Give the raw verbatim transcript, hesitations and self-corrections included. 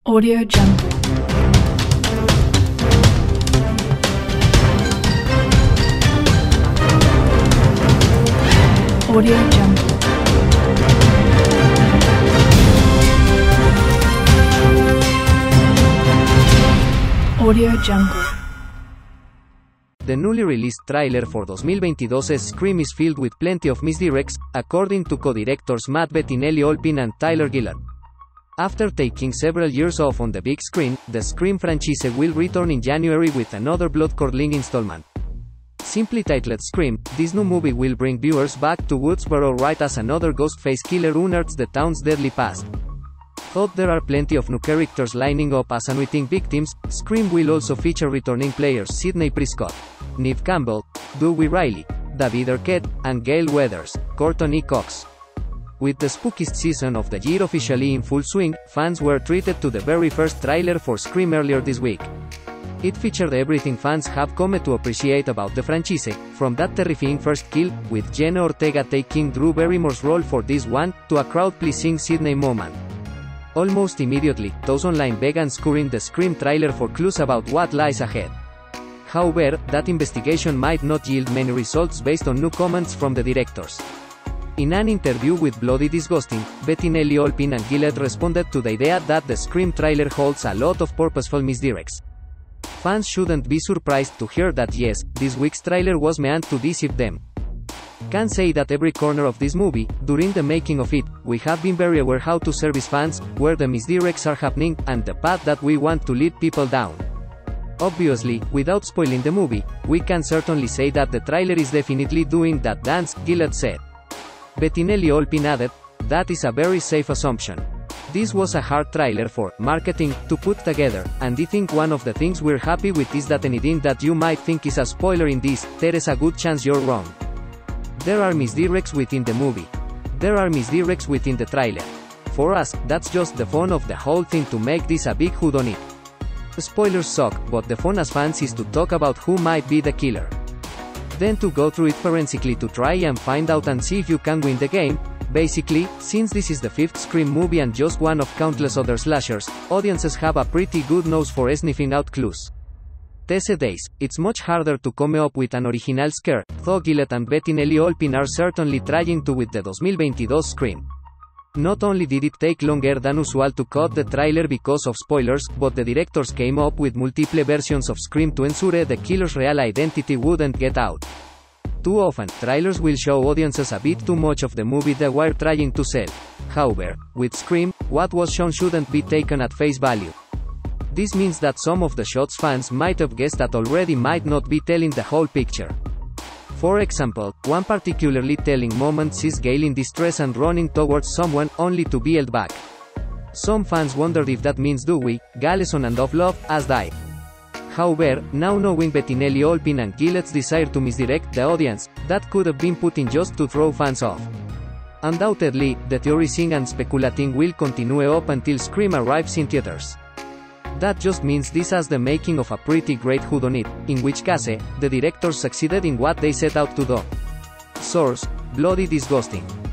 Audio Jungle. Audio Jungle. Audio Jungle. The newly released trailer for twenty twenty-two's Scream is filled with plenty of misdirects, according to co-directors Matt Bettinelli-Olpin and Tyler Gillard. After taking several years off on the big screen, the Scream franchise will return in January with another blood-curdling installment. Simply titled Scream, this new movie will bring viewers back to Woodsboro right as another Ghostface killer unearths the town's deadly past. Though there are plenty of new characters lining up as unwitting victims, Scream will also feature returning players Sidney Prescott, Neve Campbell, Dewey Riley, David Arquette, and Gale Weathers, Courtney E. Cox. With the spookiest season of the year officially in full swing, fans were treated to the very first trailer for Scream earlier this week. It featured everything fans have come to appreciate about the franchise, from that terrifying first kill, with Jenna Ortega taking Drew Barrymore's role for this one, to a crowd-pleasing Sidney moment. Almost immediately, those online began scouring the Scream trailer for clues about what lies ahead. However, that investigation might not yield many results based on new comments from the directors. In an interview with Bloody Disgusting, Bettinelli-Olpin and Gillard responded to the idea that the Scream trailer holds a lot of purposeful misdirects. Fans shouldn't be surprised to hear that yes, this week's trailer was meant to deceive them. Can say that every corner of this movie, during the making of it, we have been very aware how to service fans, where the misdirects are happening, and the path that we want to lead people down. Obviously, without spoiling the movie, we can certainly say that the trailer is definitely doing that dance, Gillard said. Bettinelli-Olpin added, that is a very safe assumption. This was a hard trailer for marketing to put together, and I think one of the things we're happy with is that anything that you might think is a spoiler in this, there is a good chance you're wrong. There are misdirects within the movie. There are misdirects within the trailer. For us, that's just the fun of the whole thing to make this a big whodunit. Spoilers suck, but the fun as fans is to talk about who might be the killer. Then to go through it forensically to try and find out and see if you can win the game. Basically, since this is the fifth Scream movie and just one of countless other slashers, audiences have a pretty good nose for sniffing out clues. These days, it's much harder to come up with an original scare, though Gillard and Bettinelli-Olpin are certainly trying to with the twenty twenty-two Scream. Not only did it take longer than usual to cut the trailer because of spoilers, but the directors came up with multiple versions of Scream to ensure the killer's real identity wouldn't get out. Too often, trailers will show audiences a bit too much of the movie they were trying to sell. However, with Scream, what was shown shouldn't be taken at face value. This means that some of the shots fans might have guessed at already might not be telling the whole picture. For example, one particularly telling moment sees Gale in distress and running towards someone, only to be held back. Some fans wondered if that means Dewey, Galeson and Love, has died. However, now knowing Bettinelli-Olpin and Gillard's desire to misdirect the audience, that could have been put in just to throw fans off. Undoubtedly, the theorizing and speculating will continue up until Scream arrives in theaters. That just means this has the making of a pretty great whodunit, in which case, the directors succeeded in what they set out to do. Source: Bloody Disgusting.